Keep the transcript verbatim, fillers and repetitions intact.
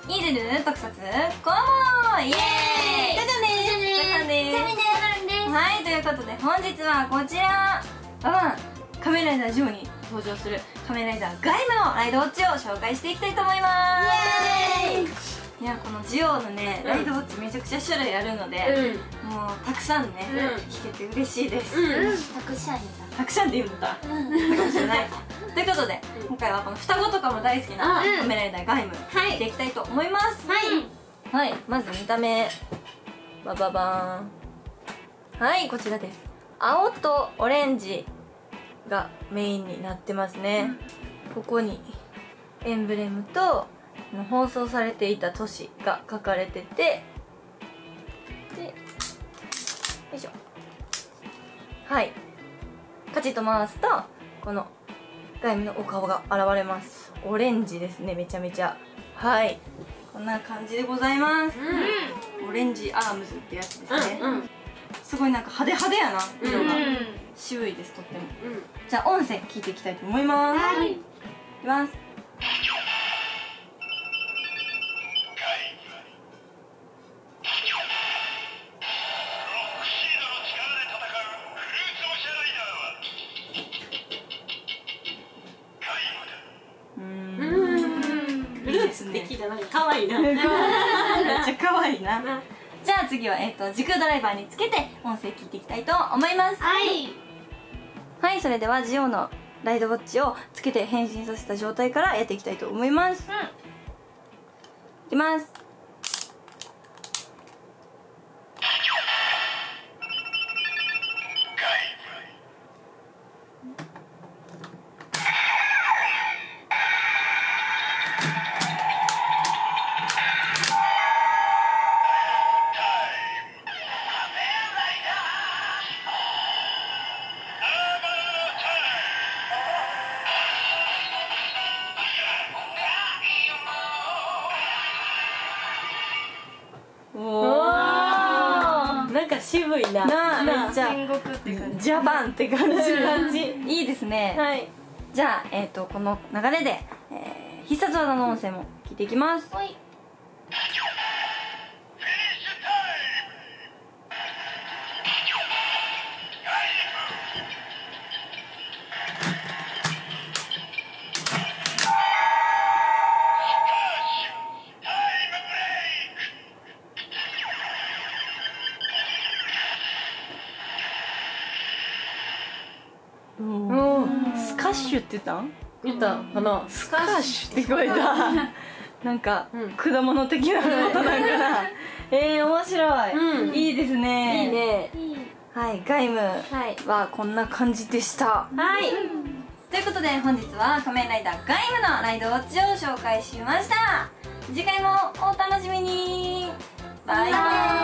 イーデル特撮コラボイエーイ。じゃじゃねーじゃじゃねー。はい、ということで本日はこちら、うん、仮面ライダージオに登場する仮面ライダーガイムのライドウォッチを紹介していきたいと思います。イエーイ。いや、このジオのね、ライドウォッチめちゃくちゃ種類あるので、うん、もうたくさんね、うん、弾けて嬉しいです。うん、たくさんたくさんって言うんだったかもしれないということで、うん、今回はこの双子とかも大好きな仮面ライダーガイム見ていきたいと思います。はい、はい、まず見た目バババーン。はい、こちらです。青とオレンジがメインになってますね。うん、ここにエンブレムと放送されていた都市が書かれてて、で、よいしょ、はい、カチッと回すとこのガイムのお顔が現れます。オレンジですね、めちゃめちゃ。はい、こんな感じでございます。うん、オレンジアームズってやつですね。うんうん、すごいなんか派手派手やな、色が。うん、渋いです、とっても。うん、じゃあ音声聞いていきたいと思います。はい、いきます。 って聞いたらなんか可愛いな。めっちゃ可愛いな。じゃあ次は、えっと、時空ドライバーにつけて音声聞いていきたいと思います。はい、はい、それではジオのライドウォッチをつけて変身させた状態からやっていきたいと思います。うん、いきます。 渋いな。 なあ、めっちゃ戦国って感じ。 ジャパンって感じ。感じ。いいですね。はい。じゃあ、えっと、この流れで、えー、必殺技の音声も聞いていきます。はい。スカッシュって言ったん言ったかな。 スカッシュって聞こえた。なんか、うん、果物的なことなんかな。えー、面白い、うん、いいですね。 いいね。 はい、ガイムはこんな感じでした。はい、ということで本日は仮面ライダーガイムのライドウォッチを紹介しました。次回もお楽しみに。バイバイ。